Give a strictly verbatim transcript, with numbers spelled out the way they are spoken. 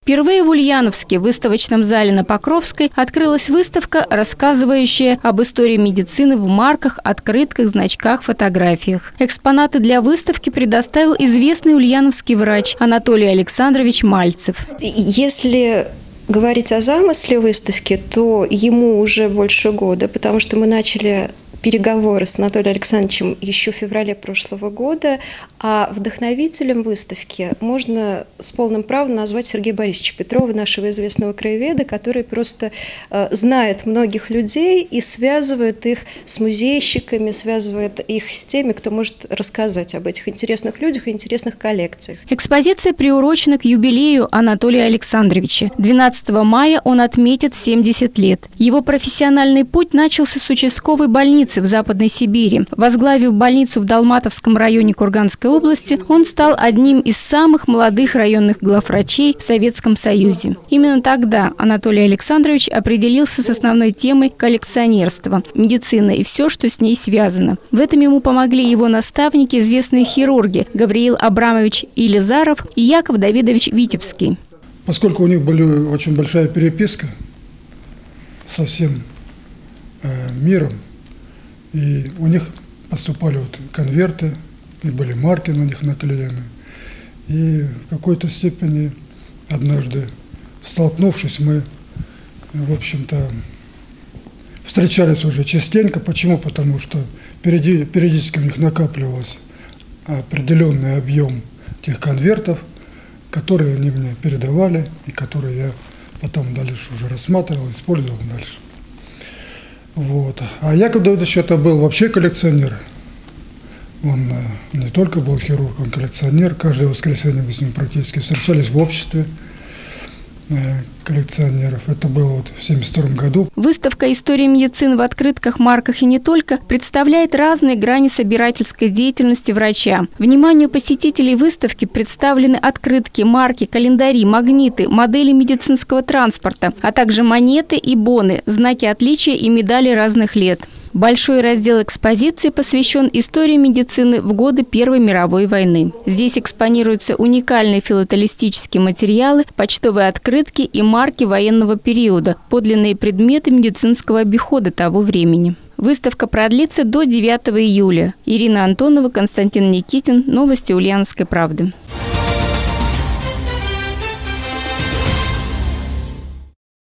Впервые в Ульяновске в выставочном зале на Покровской открылась выставка, рассказывающая об истории медицины в марках, открытках, значках, фотографиях. Экспонаты для выставки предоставил известный ульяновский врач Анатолий Александрович Мальцев. Если говорить о замысле выставки, то ему уже больше года, потому что мы начали переговоры с Анатолием Александровичем еще в феврале прошлого года, а вдохновителем выставки можно с полным правом назвать Сергея Борисовича Петрова, нашего известного краеведа, который просто э, знает многих людей и связывает их с музейщиками, связывает их с теми, кто может рассказать об этих интересных людях и интересных коллекциях. Экспозиция приурочена к юбилею Анатолия Александровича. двенадцатого мая он отметит семьдесят лет. Его профессиональный путь начался с участковой больницы в Западной Сибири. Возглавив больницу в Долматовском районе Курганской области, он стал одним из самых молодых районных главврачей в Советском Союзе. Именно тогда Анатолий Александрович определился с основной темой коллекционерства, медицина и все, что с ней связано. В этом ему помогли его наставники, известные хирурги Гавриил Абрамович Илизаров и Яков Давидович Витебский. Поскольку у них была очень большая переписка со всем э, миром, и у них поступали вот конверты, и были марки на них наклеены. И в какой-то степени однажды, столкнувшись, мы, в общем-то, встречались уже частенько. Почему? Потому что периодически у них накапливался определенный объем тех конвертов, которые они мне передавали, и которые я потом дальше уже рассматривал, использовал дальше. Вот. А Яков Давидович это был вообще коллекционер. Он не только был хирург, он коллекционер. Каждое воскресенье мы с ним практически встречались в обществе коллекционеров. Это было вот в семьдесят втором году. Выставка «История медицины» в открытках, марках и не только представляет разные грани собирательской деятельности врача. Вниманию посетителей выставки представлены открытки, марки, календари, магниты, модели медицинского транспорта, а также монеты и боны, знаки отличия и медали разных лет. Большой раздел экспозиции посвящен истории медицины в годы Первой мировой войны. Здесь экспонируются уникальные филателистические материалы, почтовые открытки и марки военного периода, подлинные предметы медицинского обихода того времени. Выставка продлится до девятого июля. Ирина Антонова, Константин Никитин. Новости Ульяновской правды.